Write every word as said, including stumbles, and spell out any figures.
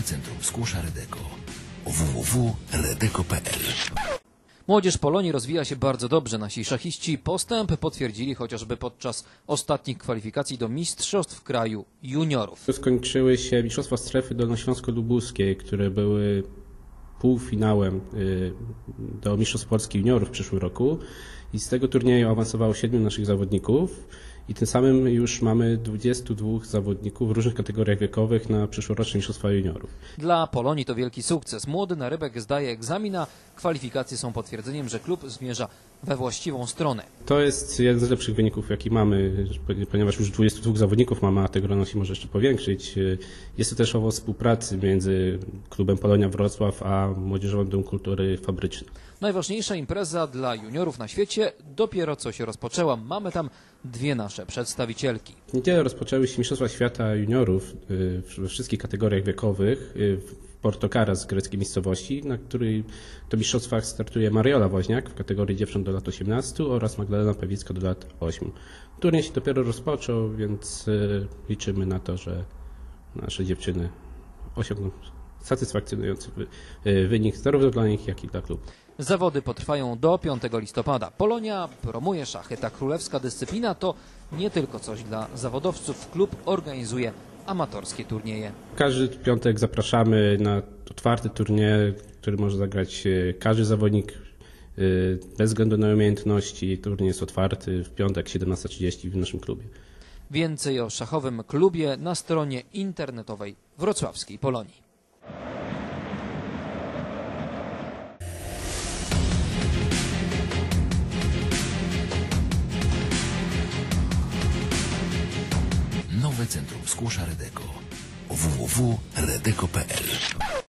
Nowe Centrum Skłosza Redeko. w w w kropka redeko kropka p l. Młodzież Polonii rozwija się bardzo dobrze. Nasi szachiści postęp potwierdzili chociażby podczas ostatnich kwalifikacji do Mistrzostw Kraju Juniorów. Skończyły się Mistrzostwa Strefy Dolnośląsko-Lubuskiej, które były półfinałem do Mistrzostw Polski Juniorów w przyszłym roku i z tego turnieju awansowało siedmiu naszych zawodników i tym samym już mamy dwudziestu dwóch zawodników w różnych kategoriach wiekowych na przyszłoroczne Mistrzostwa Juniorów. Dla Polonii to wielki sukces. Młody narybek zdaje egzamin, a kwalifikacje są potwierdzeniem, że klub zmierza we właściwą stronę. To jest jeden z lepszych wyników, jaki mamy, ponieważ już dwudziestu dwóch zawodników mamy, a te grono się może jeszcze powiększyć. Jest to też owoc współpracy między klubem Polonia Wrocław a Młodzieżowym Domem Kultury Fabrycznym. Najważniejsza impreza dla juniorów na świecie dopiero co się rozpoczęła. Mamy tam dwie nasze przedstawicielki. W niedzielę rozpoczęły się Mistrzostwa Świata Juniorów we wszystkich kategoriach wiekowych w Portokara z greckiej miejscowości, na której to mistrzostwach startuje Mariola Woźniak w kategorii dziewcząt do lat osiemnastu oraz Magdalena Pewicka do lat ośmiu. Turniej się dopiero rozpoczął, więc liczymy na to, że nasze dziewczyny osiągną satysfakcjonujący wynik zarówno dla nich, jak i dla klubu. Zawody potrwają do piątego listopada. Polonia promuje szachy. Ta królewska dyscyplina to nie tylko coś dla zawodowców. Klub organizuje amatorskie turnieje. Każdy piątek zapraszamy na otwarty turniej, który może zagrać każdy zawodnik bez względu na umiejętności. Turniej jest otwarty w piątek siedemnasta trzydzieści w naszym klubie. Więcej o szachowym klubie na stronie internetowej wrocławskiej Polonii. Nowe Centrum Skłosza Redeko. w w w kropka redeko kropka p l.